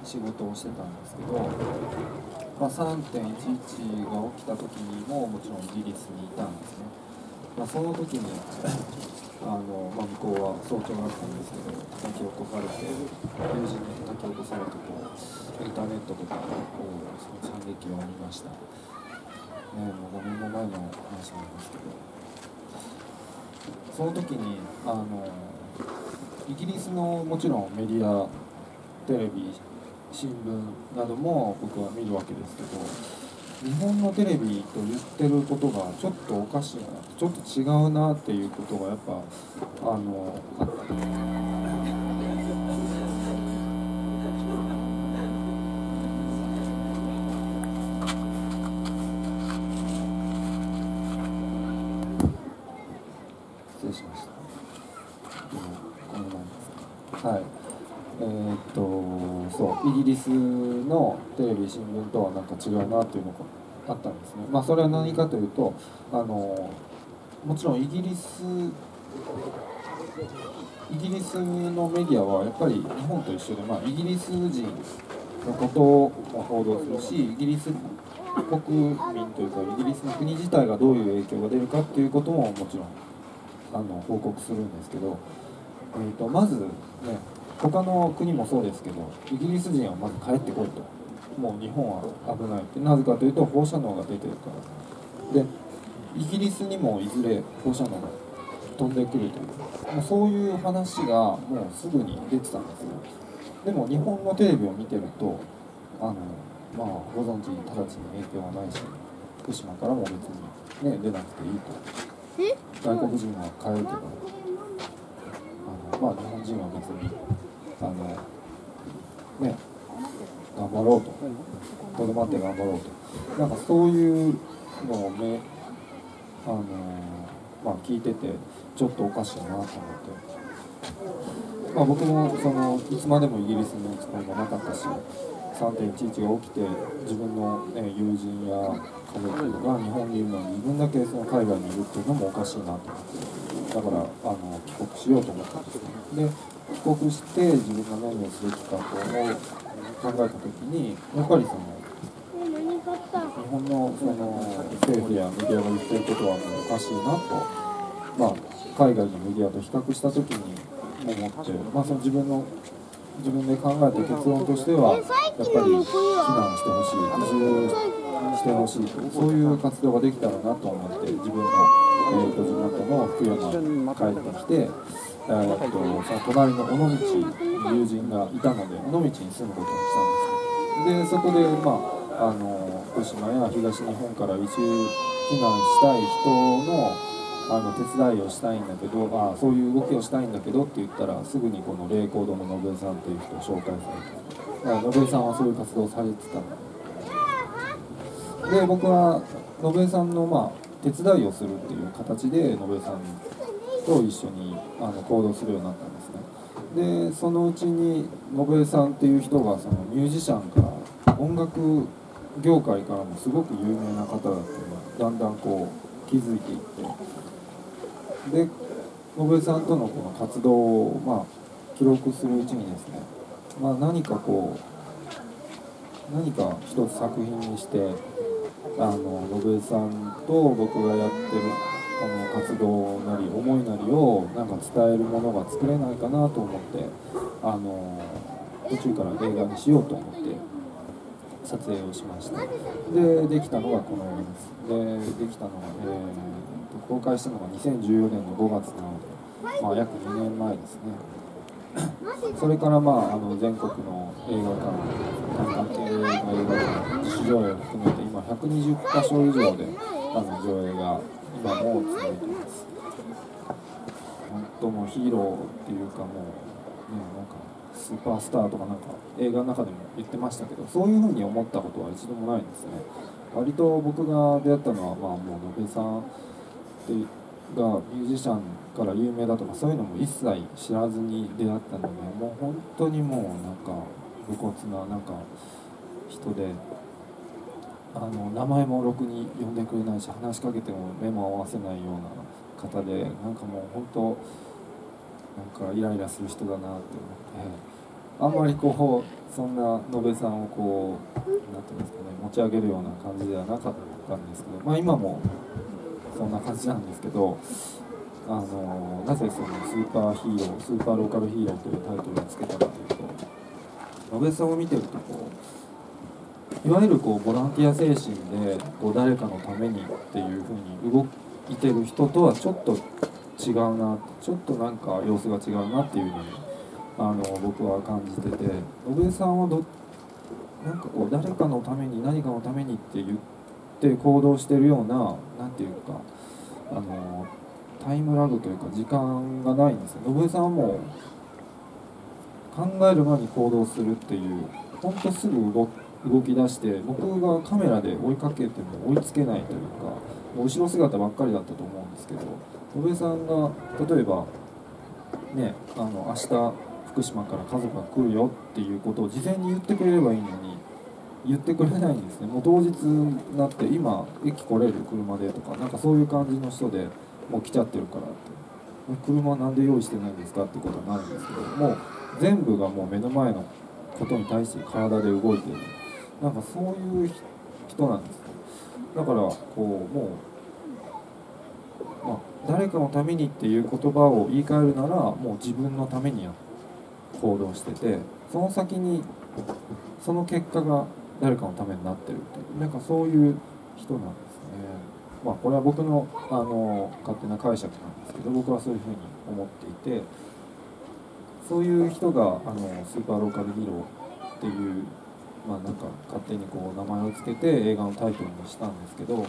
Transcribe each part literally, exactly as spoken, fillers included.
仕事をしてたんですけど、まあ、さんてんいちいち が起きた時にももちろんイギリスにいたんですね。まあ、その時にあの、まあ、向こうは早朝だったんですけど叩き起こされて、友人に叩き起こされてこうインターネットとかをその惨劇を見ました、ね、もうごねんも前の話なんですけど、その時にあのイギリスのもちろんメディア、テレビ、新聞なども僕は見るわけですけど、日本のテレビと言ってることがちょっとおかしいな、ちょっと違うなっていうことがやっぱあのあって失礼しました。このなんですか、はい、えー、っとそうイギリスのテレビ新聞とはなんか違うなっていうのがあったんですね。まあそれは何かというと、あのもちろんイギリスイギリスのメディアはやっぱり日本と一緒で、まあ、イギリス人のことを報道するし、イギリス国民というかイギリスの国自体がどういう影響が出るかっていうことももちろんあの報告するんですけど、えー、とまずね、他の国もそうですけど、イギリス人はまず帰ってこいと、もう日本は危ないって、なぜかというと放射能が出てるからで、イギリスにもいずれ放射能が飛んでくるという、もうそういう話がもうすぐに出てたんですよ。でも日本のテレビを見てると、あのまあご存知直ちに影響はないし、福島からも別にね出なくていいと。外国人は帰るけど、あのまあ日本人は別にあのね頑張ろうと、とどまって頑張ろうと、なんかそういうのをね、あのまあ聞いててちょっとおかしいなと思って、まあ、僕もそのいつまでもイギリスに行くつもりもなかったし、さんてんいちいち が起きて自分の、ね、友人や家族が日本にいるのに自分だけその海外にいるっていうのもおかしいなと思って、だからあの帰国しようと思ったんですね。で帰国して自分が何をすべきかと思う考えた時に、やっぱりその日本のその政府やメディアが言ってることはもうおかしいなと、まあ、海外のメディアと比較した時に思って、まあ、その自分の自分で考えた結論としてはやっぱり避難してほしい、移住してほしいと、そういう活動ができたらなと思って、自分の、えー、と地元の福山に帰ってきて、えー、とその隣の尾道に友人がいたので尾道に住むことにしたんですよ。でそこで、まあ、あの福島や東日本から移住避難したい人のあの手伝いをしたいんだけど、あそういう動きをしたいんだけどって言ったら、すぐにこの霊光堂の信江さんという人を紹介されて、信江さんはそういう活動をされてたので、僕は信江さんの、まあ、手伝いをするっていう形で信江さんと一緒にあの行動するようになったんですね。でそのうちに信江さんっていう人がそのミュージシャンから音楽業界からもすごく有名な方だっていうのがだんだんこう気づいていって、で信江さんとのこの活動を、まあ、記録するうちにですね、まあ、何かこう何か一つ作品にしてあの信江さんと僕がやってるこの活動なり思いなりをなんか伝えるものが作れないかなと思って、あの途中から映画にしようと思って撮影をしました。でできたのがこの映画です。でできたのが、えー、公開したのがにせんじゅうよねんのごがつなので、まあ、約にねんまえですね。それから、まあ、あの全国の映画館、関係の映画館、自主上映を含めて今ひゃくにじゅっかしょ以上であの上映が今も続いています。本当もうヒーローっていうか、もうね、なんかスーパースターとかなんか映画の中でも言ってましたけど、そういう風に思ったことは一度もないんですね。割と僕が出会ったのは、まあ、もう信江さんってがミュージシャンから有名だとかそういうのも一切知らずに出会ったので、もう本当にもうなんか武骨ななんか人で、あの名前もろくに呼んでくれないし、話しかけても目も合わせないような方で、なんかもう本当なんかイライラする人だなって思って、 あんまりこうそんな野部さんをこうなんていうんですかね、持ち上げるような感じではなかったんですけど、まあ今もそんな感じなんですけど、あのなぜそのスーパーヒーロースーパーローカルヒーローというタイトルをつけたかというと、野部さんを見てるとこういわゆるこうボランティア精神でこう誰かのためにっていうふうに動いてる人とはちょっと違うな、ちょっとなんか様子が違うなっていうふうにあの僕は感じてて、野部さんはどなんかこう誰かのために何かのためにって言って行動してるような、なんていうかあのタイムラグというか時間がないんですよ。野部さんはもう考える前に行動するっていう、ほんとすぐ動動き出して、僕がカメラで追いかけても追いつけないというか、後ろ姿ばっかりだったと思うんですけど、野部さんが例えばね、あの明日福島から家族が来るよっていうことを事前に言ってくれればいいのに言ってくれないんですね。もう当日になって今駅来れる車でとか、なんかそういう感じの人でもう来ちゃってるからって、車なんで用意してないんですかってことになるんですけど、もう全部がもう目の前のことに対して体で動いてる、なんかそういう人なんですよ。だからこうもう、まあ、誰かのためにっていう言葉を言い換えるならもう自分のために行動してて、その先にその結果が誰かのためになってるっていう、なんかそういう人なんですね。まあこれは僕のあの勝手な解釈なんですけど、僕はそういうふうに思っていて、そういう人があのスーパーローカルヒーローっていう、まあなんか勝手にこう名前を付けて映画のタイトルにしたんですけど、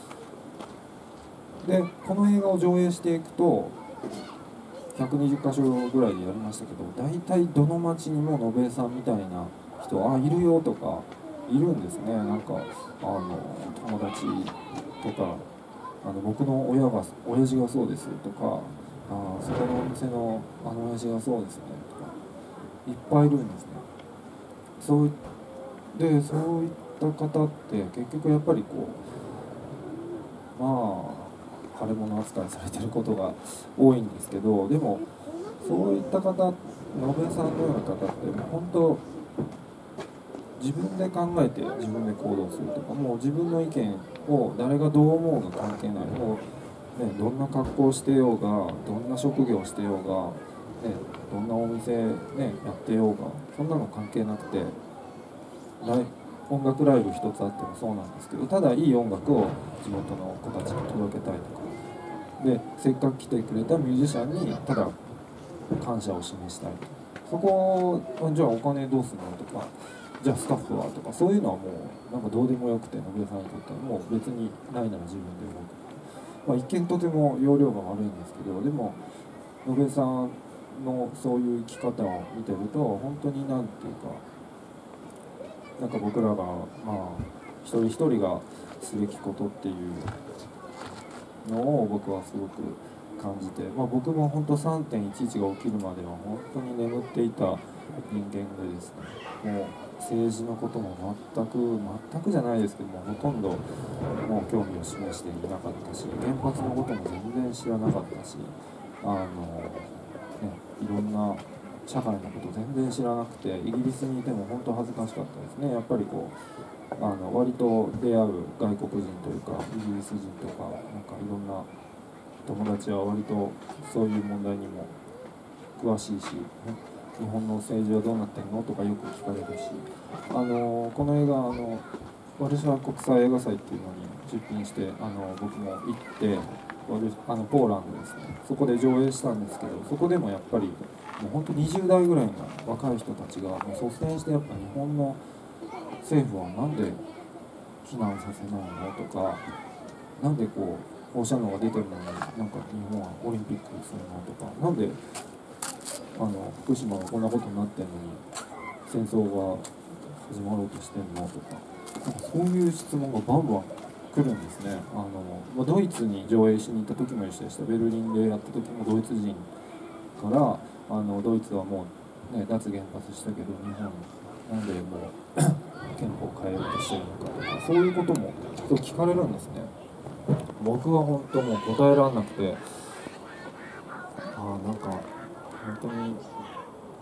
でこの映画を上映していくとひゃくにじゅっかしょぐらいでやりましたけど、大体どの町にも野部さんみたいな人、あいるよとかいるんですね。なんかあの友達とか、あの僕の親が親父がそうですとか、あそこのお店のあの親父がそうですねとかいっぱいいるんですね。そういでそういった方って結局やっぱりこう、まあ腫れ物扱いされてることが多いんですけど、でもそういった方、野部さんのような方って本当自分で考えて自分で行動するとか、もう自分の意見を誰がどう思うが関係ない、もう、ね、どんな格好をしてようがどんな職業をしてようが、ね、どんなお店、ね、やってようがそんなの関係なくて、ライ音楽ライブ一つあってもそうなんですけど、ただいい音楽を地元の子たちに届けたいとかで、せっかく来てくれたミュージシャンにただ感謝を示したいと、そこをじゃあお金どうするのとか、じゃあスタッフはとか、そういうのはもうなんかどうでもよくて、野部さんにとってはもう別にないなら自分で動く、まあ、一見とても容量が悪いんですけど、でも野部さんのそういう生き方を見てると本当になんていうか、なんか僕らがまあ一人一人がすべきことっていうのを僕はすごく感じて、まあ、僕も本当 さんてんいちいち が起きるまでは本当に眠っていた人間でですね、もう政治のことも全く全くじゃないですけども、ほとんどもう興味を示していなかったし、原発のことも全然知らなかったし、あの、ね、いろんな社会のこと全然知らなくて、イギリスにいても本当恥ずかしかったですね。やっぱりこうあの割と出会う外国人というかイギリス人とか、なんかいろんな友達は割とそういう問題にも詳しいし、日本の政治はどうなってんのとかよく聞かれるし、あのこの映画あのワルシャワ国際映画祭っていうのに出品して、あの僕も行ってワルあのポーランドですね、そこで上映したんですけど、そこでもやっぱりもう本当にじゅう代ぐらいの若い人たちがもう率先して、やっぱ日本の政府はなんで避難させないのとか、なんでこう放射能が出てるのになんか日本はオリンピックするのとか、なんであの福島がこんなことになってんのに戦争が始まろうとしてんのとか、なんかそういう質問がバンバン来るんですね。あの、まあ、ドイツに上映しに行った時も一緒でした。ベルリンでやった時もドイツ人からあのドイツはもう、ね、脱原発したけど日本なんでもう憲法を変えようとしてるのかとか、そういうことも聞かれるんですね。僕は本当もう答えられなくて、ああなんか本当に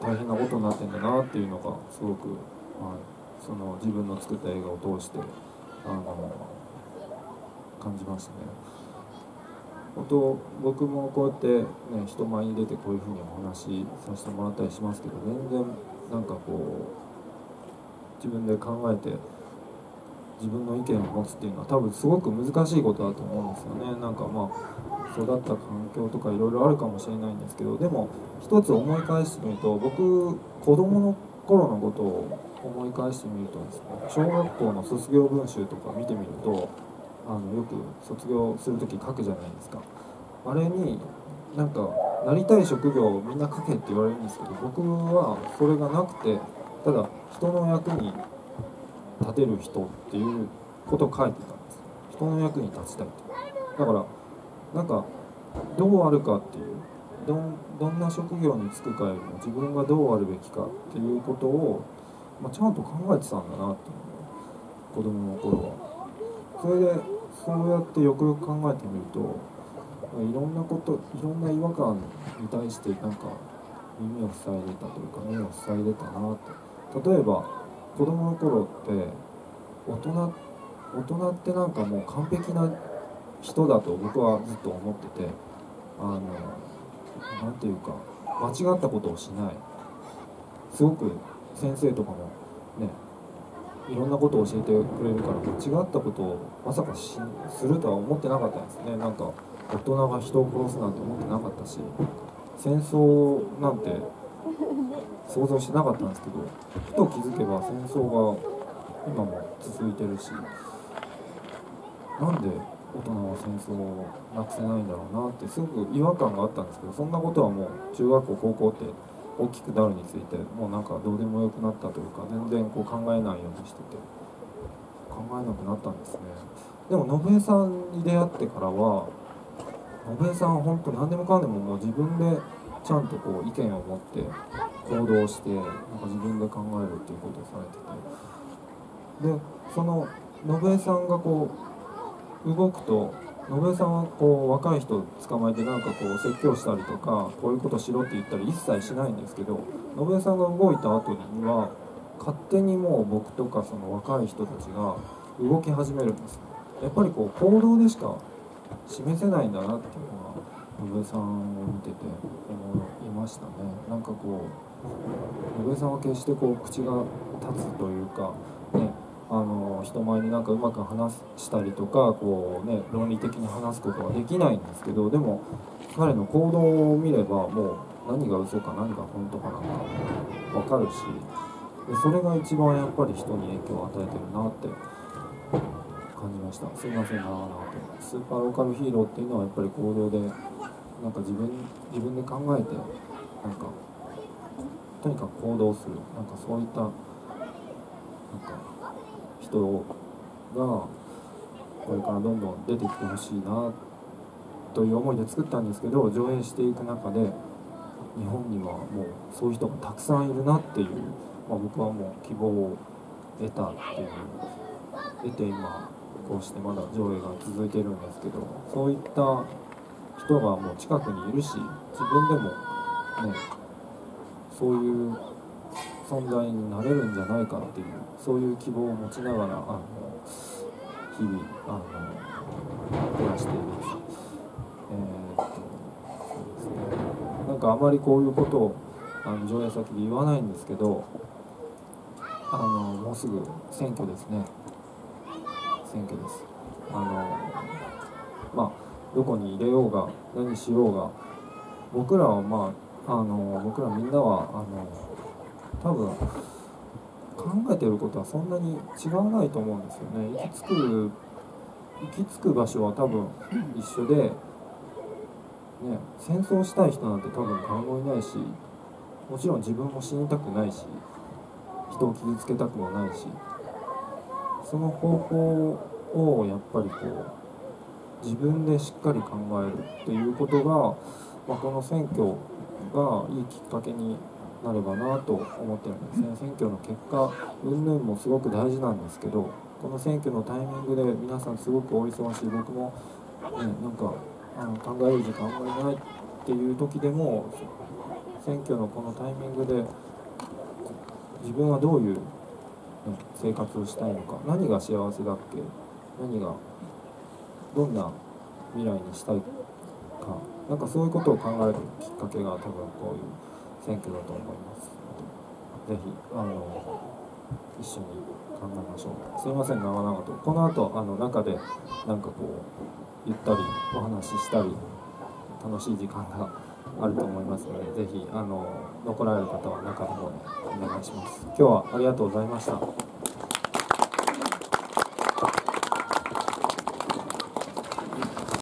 大変なことになってんだなっていうのがすごく、はい、その自分の作った映画を通してあの感じましたね。本当僕もこうやって、ね、人前に出てこういうふうにお話しさせてもらったりしますけど、全然なんかこう自分で考えて自分の意見を持つっていうのは多分すごく難しいことだと思うんですよね。なんかまあ育った環境とかいろいろあるかもしれないんですけど、でも一つ思い返してみると、僕子供の頃のことを思い返してみるとですね、小学校の卒業文集とか見てみると、あのよく卒業する時書くじゃないですか。あれになんかなりたい職業をみんな書けって言われるんですけど、僕はそれがなくて、ただ人の役に立てる人っていうことを書いてたんです。人の役に立ちたいって。だからなんかどうあるかっていう、どんどんな職業に就くかよりも自分がどうあるべきかっていうことを、まあ、ちゃんと考えてたんだなっていうのを子供の頃は。それでそうやってよくよく考えてみると、いろんなこといろんな違和感に対してなんか耳を塞いでたというか目を塞いでたなって。例えば子供の頃って大人大人ってなんかもう完璧な人だと僕はずっと思ってて、あのなんていうか間違ったことをしない、すごく先生とかもねいろんなことを教えてくれるから間違ったことをまさかしするとは思ってなかったんですね。なんか大人が人を殺すなんて思ってなかったし、戦争なんて想像してなかったんですけど、ふと気づけば戦争が今も続いてるし、なんで大人は戦争をなくせないんだろうなってすごく違和感があったんですけど、そんなことはもう中学校高校って大きくなるについてもうなんかどうでもよくなったというか、全然こう考えないようにしてて考えなくなったんですね。でも信江さんに出会ってからは、信江さんは本当何でもかんでももう自分でちゃんとこう意見を持って行動して、なんか自分で考えるっていうことをされてて、でその信江さんがこう動くと、信江さんはこう若い人捕まえてなんかこう説教したりとかこういうことしろって言ったり一切しないんですけど、信江さんが動いた後には勝手にもう僕とかその若い人たちが動き始めるんです。やっぱりこう行動でしか示せないんだなっていうのが信江さんを見てて思いましたね。なんかこう信江さんは決してこう口が立つというかね、あの人前になんかうまく話したりとかこう、ね、論理的に話すことはできないんですけど、でも彼の行動を見ればもう何が嘘か何が本当かなんか分かるし、でそれが一番やっぱり人に影響を与えてるなって感じました。すいませんなぁなぁと。スーパーローカルヒーローっていうのはやっぱり行動でなんか自分自分で考えてなんかとにかく行動する、なんかそういったなんか人がこれからどんどん出てきてほしいなという思いで作ったんですけど、上映していく中で日本にはもうそういう人がたくさんいるなっていう、まあ、僕はもう希望を得たっていう得て今こうしてまだ上映が続いているんですけど、そういった人がもう近くにいるし、自分でもねそういう存在になれるんじゃないかっていう、そういう希望を持ちながらあの日々あの暮らしています。えー、っとそうですね、なんかあまりこういうことをあの上映先で言わないんですけど、あのもうすぐ選挙ですね。選挙です。あのまあどこに入れようが何しようが、僕らはまああの僕らみんなはあの多分考えてることはそんなに違わないと思うんですよね。行き着く行き着く場所は多分一緒で、ね、戦争したい人なんて多分誰もいないし、もちろん自分も死にたくないし人を傷つけたくもないし、その方法をやっぱりこう自分でしっかり考えるっていうことが、まあ、この選挙がいいきっかけになればなと思ってるんですね。選挙の結果云々もすごく大事なんですけど、この選挙のタイミングで皆さんすごくお忙しい、僕も、ね、なんかあの考える時間あんまりないっていう時でも選挙のこのタイミングで自分はどういう、ね、生活をしたいのか、何が幸せだっけ、何がどんな未来にしたいか、なんかそういうことを考えるきっかけが多分こういう選挙だと思いますので、ぜひあの一緒に考えましょう。すいません長々と。この後あの中でなんかこうゆったりお話ししたり楽しい時間があると思いますので、ぜひあの残られる方は中の方でお願いします。今日はありがとうございました。